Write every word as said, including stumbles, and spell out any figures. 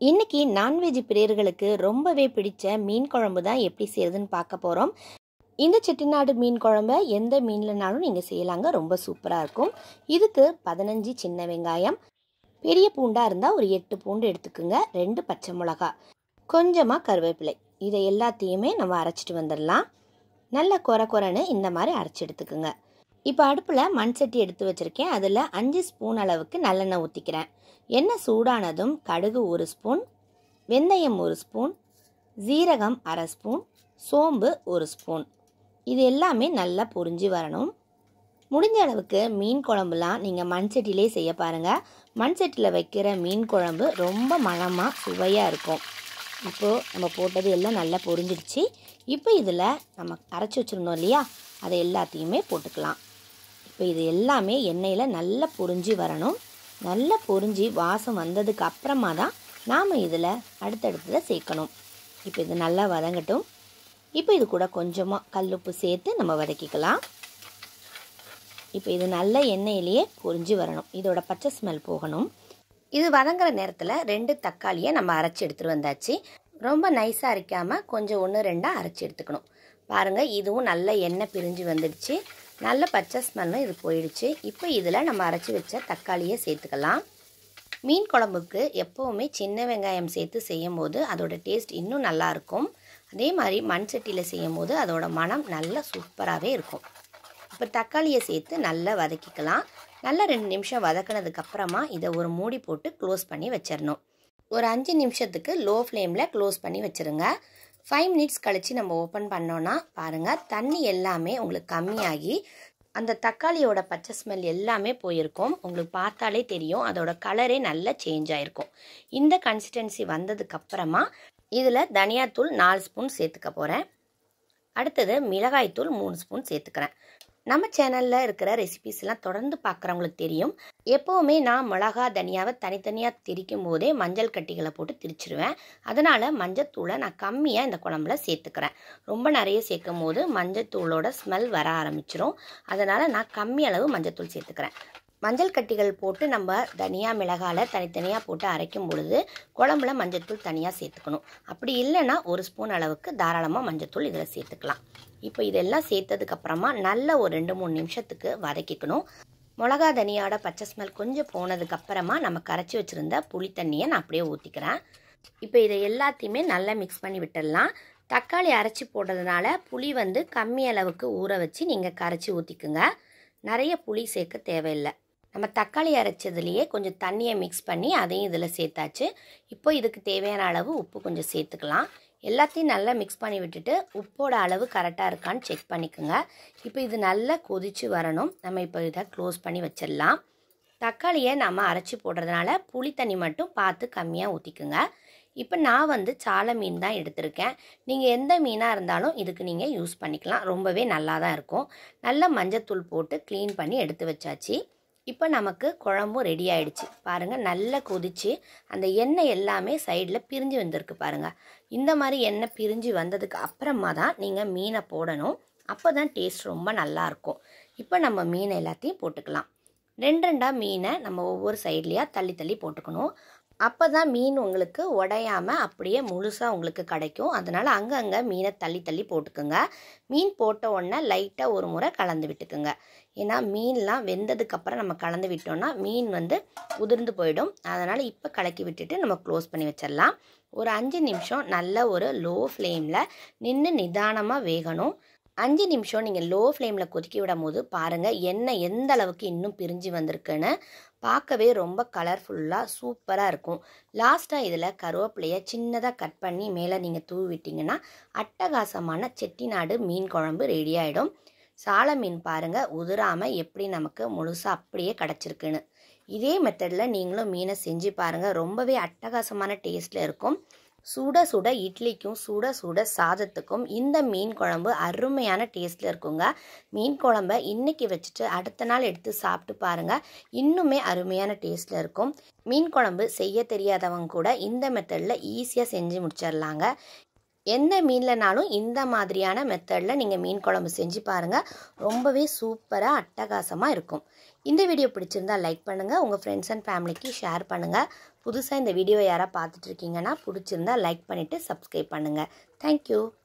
இன்னைக்கு நான்வெஜ் பிரியர்களுக்கு ரொம்பவே பிடிச்ச மீன் குழம்பு தான் எப்படி செய்யறதுன்னு பார்க்க போகிறோம். இந்த செட்டிநாடு மீன் குழம்பை எந்த மீன்லனாலும் நீங்கள் செய்யலாங்க, ரொம்ப சூப்பராக இருக்கும். இதுக்கு பதினஞ்சு சின்ன வெங்காயம், பெரிய பூண்டாக இருந்தால் ஒரு எட்டு பூண்டு எடுத்துக்குங்க, ரெண்டு பச்சை மிளகா, கொஞ்சமாக கருவேப்பிலை, இதை எல்லாத்தையுமே நம்ம அரைச்சிட்டு வந்துடலாம். நல்லா குறை குறைன்னு இந்த மாதிரி அரைச்சி எடுத்துக்குங்க. இப்போ அடுப்பில் மண் சட்டி எடுத்து வச்சுருக்கேன். அதில் அஞ்சு ஸ்பூன் அளவுக்கு நல்லெண்ணெய் ஊற்றிக்கிறேன். எண்ணெய் சூடானதும் கடுகு ஒரு ஸ்பூன், வெந்தயம் ஒரு ஸ்பூன், ஜீரகம் அரை ஸ்பூன், சோம்பு ஒரு ஸ்பூன், இது எல்லாமே நல்லா பொரிஞ்சு வரணும். முடிஞ்ச அளவுக்கு மீன் குழம்புலாம் நீங்கள் மண் சட்டிலே செய்ய பாருங்கள். மண் சட்டியில் வைக்கிற மீன் குழம்பு ரொம்ப மணமாக சுவையாக இருக்கும். இப்போது நம்ம போட்டது எல்லாம் நல்லா பொரிஞ்சிடுச்சு. இப்போ இதில் நம்ம அரைச்சி வச்சுருந்தோம் இல்லையா, அதை எல்லாத்தையுமே போட்டுக்கலாம். இப்போ இது எல்லாமே எண்ணெயில் நல்லா பொரிஞ்சு வரணும். நல்லா பொரிஞ்சு வாசம் வந்ததுக்கு அப்புறமா தான் நாம் இதில் அடுத்தடுத்ததை சேர்க்கணும். இப்போ இது நல்லா வதங்கட்டும். இப்போ இது கூட கொஞ்சமாக கல்லுப்பு சேர்த்து நம்ம வதக்கிக்கலாம். இப்போ இது நல்ல எண்ணெயிலேயே பொரிஞ்சு வரணும், இதோட பச்சை ஸ்மெல் போகணும். இது வதங்குற நேரத்தில் ரெண்டு தக்காளியை நம்ம அரைச்சி எடுத்துகிட்டு வந்தாச்சு. ரொம்ப நைஸாக அரைக்காமல் கொஞ்சம் ஒன்று ரெண்டாக அரைச்சி எடுத்துக்கணும். பாருங்கள், இதுவும் நல்ல எண்ணெய் பிரிஞ்சு வந்துடுச்சு, நல்ல பச்சை ஸ்மெல்லும் இது போயிடுச்சு. இப்போ இதில் நம்ம அரைச்சி வச்ச தக்காளியை சேர்த்துக்கலாம். மீன் குழம்புக்கு எப்போவுமே சின்ன வெங்காயம் சேர்த்து செய்யும் போது அதோட டேஸ்ட் இன்னும் நல்லாயிருக்கும். அதே மாதிரி மண் சட்டியில் செய்யும் போது அதோட மனம் நல்லா சூப்பராகவே இருக்கும். இப்போ தக்காளியை சேர்த்து நல்லா வதக்கிக்கலாம். நல்லா ரெண்டு நிமிஷம் வதக்கினதுக்கப்புறமா இதை ஒரு மூடி போட்டு க்ளோஸ் பண்ணி வச்சிடணும். ஒரு அஞ்சு நிமிஷத்துக்கு லோ ஃப்ளேமில் க்ளோஸ் பண்ணி வச்சுருங்க. ஃபைவ் மினிட்ஸ் கழித்து நம்ம ஓப்பன் பண்ணோன்னா பாருங்கள், தண்ணி எல்லாமே உங்களுக்கு கம்மியாகி அந்த தக்காளியோட பச்சை ஸ்மெல் எல்லாமே போயிருக்கும். உங்களுக்கு பார்த்தாலே தெரியும், அதோட கலரே நல்லா சேஞ்ச் ஆகிருக்கும். இந்த கன்சிஸ்டன்சி வந்ததுக்கப்புறமா இதில் தனியாத்தூள் நாலு ஸ்பூன் சேர்த்துக்க போகிறேன். அடுத்தது மிளகாய்த்தூள் மூணு ஸ்பூன் சேர்த்துக்கிறேன். நம்ம சேனலில் இருக்கிற ரெசிபிஸ்லாம் தொடர்ந்து பார்க்குறவங்களுக்கு தெரியும், எப்போவுமே நான் மிளகா தனியாவை தனித்தனியாக திரிக்கும் போதே மஞ்சள் கட்டிகளை போட்டு திரிச்சிருவேன். அதனால் மஞ்சத்தூளை நான் கம்மியாக இந்த குழம்புல சேர்த்துக்கிறேன். ரொம்ப நிறைய சேர்க்கும் போது மஞ்சத்தூளோட ஸ்மெல் வர ஆரம்பிச்சிரும். அதனால் நான் கம்மி அளவு மஞ்சத்தூள் சேர்த்துக்கிறேன். மஞ்சள் கட்டிகள் போட்டு நம்ம தனியா மிளகாயில் தனித்தனியாக போட்டு அரைக்கும் பொழுது குழம்புல மஞ்சத்தூள் தனியாக சேர்த்துக்கணும். அப்படி இல்லைன்னா ஒரு ஸ்பூன் அளவுக்கு தாராளமாக மஞ்சத்தூள் இதில் சேர்த்துக்கலாம். இப்போ இதெல்லாம் சேர்த்ததுக்கப்புறமா நல்ல ஒரு ரெண்டு மூணு நிமிஷத்துக்கு வதக்கிக்கணும். மிளகா தனியோட பச்சை ஸ்மெல் கொஞ்சம் போனதுக்கப்புறமா நம்ம கரைச்சி வச்சுருந்த புளி தண்ணியை நான் அப்படியே ஊற்றிக்கிறேன். இப்போ இதை எல்லாத்தையுமே நல்லா மிக்ஸ் பண்ணி விட்டுடலாம். தக்காளி அரைச்சி போடுறதுனால புளி வந்து கம்மி அளவுக்கு ஊற வச்சு நீங்கள் கரைச்சி ஊற்றிக்குங்க. நிறைய புளி சேர்க்க தேவையில்லை. நம்ம தக்காளி அரைச்சதுலேயே கொஞ்சம் தண்ணியை மிக்ஸ் பண்ணி அதையும் இதில் சேர்த்தாச்சு. இப்போ இதுக்கு தேவையான அளவு உப்பு கொஞ்சம் சேர்த்துக்கலாம். எல்லாத்தையும் நல்லா மிக்ஸ் பண்ணி விட்டுட்டு உப்போட அளவு கரெக்டாக இருக்கான்னு செக் பண்ணிக்கோங்க. இப்போ இது நல்லா கொதித்து வரணும். நம்ம இப்போ இதை க்ளோஸ் பண்ணி வச்சிடலாம். தக்காளியை நம்ம அரைச்சி போடுறதுனால புளி தண்ணி மட்டும் பார்த்து கம்மியாக ஊற்றிக்குங்க. இப்போ நான் வந்து சாலை மீன் தான் எடுத்திருக்கேன். நீங்கள் எந்த மீனாக இருந்தாலும் இதுக்கு நீங்கள் யூஸ் பண்ணிக்கலாம், ரொம்பவே நல்லா தான் இருக்கும். நல்லா மஞ்சத்தூள் போட்டு க்ளீன் பண்ணி எடுத்து வச்சாச்சு. இப்போ நமக்கு குழம்பும் ரெடி ஆகிடுச்சு. பாருங்கள், நல்லா கொதிச்சு அந்த எண்ணெய் எல்லாமே சைடில் பிரிஞ்சு வந்திருக்கு பாருங்கள். இந்த மாதிரி எண்ணெய் பிரிஞ்சு வந்ததுக்கு அப்புறமா தான் நீங்கள் மீனை போடணும். அப்போ தான் டேஸ்ட் ரொம்ப நல்லாயிருக்கும். இப்போ நம்ம மீனை எல்லாத்தையும் போட்டுக்கலாம். ரெண்டு ரெண்டாக மீனை நம்ம ஒவ்வொரு சைட்லேயாக தள்ளி தள்ளி போட்டுக்கணும். அப்போ தான் மீன் உங்களுக்கு உடையாமல் அப்படியே முழுசாக உங்களுக்கு கிடைக்கும். அதனால் அங்கங்கே மீனை தள்ளி தள்ளி போட்டுக்குங்க. மீன் போட்ட உடனே லைட்டாக ஒரு முறை கலந்து விட்டுக்குங்க. ஏன்னா மீன்லாம் வெந்ததுக்கப்புறம் நம்ம கலந்து விட்டோம்னா மீன் வந்து உதிர்ந்து போயிடும். அதனால் இப்போ கலக்கி விட்டுட்டு நம்ம க்ளோஸ் பண்ணி வச்சிடலாம். ஒரு அஞ்சு நிமிஷம் நல்ல ஒரு லோ ஃப்ளேமில் நின்று நிதானமாக வேகணும். அஞ்சு நிமிஷம் நீங்கள் லோ ஃப்ளேமில் கொதிக்க விடும் போது பாருங்கள், எண்ணெய் எந்த அளவுக்கு இன்னும் பிரிஞ்சு வந்திருக்குன்னு. பார்க்கவே ரொம்ப கலர்ஃபுல்லாக சூப்பராக இருக்கும். லாஸ்ட்டாக இதில் கருவேப்பிலையை சின்னதாக கட் பண்ணி மேலே நீங்கள் தூவி விட்டிங்கன்னா அட்டகாசமான செட்டிநாடு மீன் குழம்பு ரெடி ஆகிடும். சாலை மீன் பாருங்கள், உதிராமல் எப்படி நமக்கு முழுசாக அப்படியே கிடச்சிருக்குன்னு. இதே மெத்தடில் நீங்களும் மீனை செஞ்சு பாருங்கள், ரொம்பவே அட்டகாசமான டேஸ்ட்டில் இருக்கும். சுட சுட இட்லிக்கும் சுட சுட சாதத்துக்கும் இந்த மீன் குழம்பு அருமையான டேஸ்ட்டில் இருக்குங்க. மீன் குழம்பை இன்றைக்கி வச்சுட்டு அடுத்த நாள் எடுத்து சாப்பிட்டு பாருங்கள், இன்னுமே அருமையான டேஸ்ட்டில் இருக்கும். மீன் குழம்பு செய்ய தெரியாதவங்க கூட இந்த மெத்தடில் ஈஸியாக செஞ்சு முடிச்சிடலாங்க. எந்த மீன்லனாலும் இந்த மாதிரியான மெத்தடில் நீங்கள் மீன் குழம்பு செஞ்சு பாருங்கள், ரொம்பவே சூப்பராக அட்டகாசமாக இருக்கும். இந்த வீடியோ பிடிச்சிருந்தால் லைக் பண்ணுங்கள், உங்கள் ஃப்ரெண்ட்ஸ் அண்ட் ஃபேமிலிக்கு ஷேர் பண்ணுங்கள். புதுசாக இந்த வீடியோ யாராவது பார்த்துட்டு இருக்கீங்கன்னா பிடிச்சிருந்தா லைக் பண்ணிவிட்டு சப்ஸ்கிரைப் பண்ணுங்கள். தேங்க்யூ.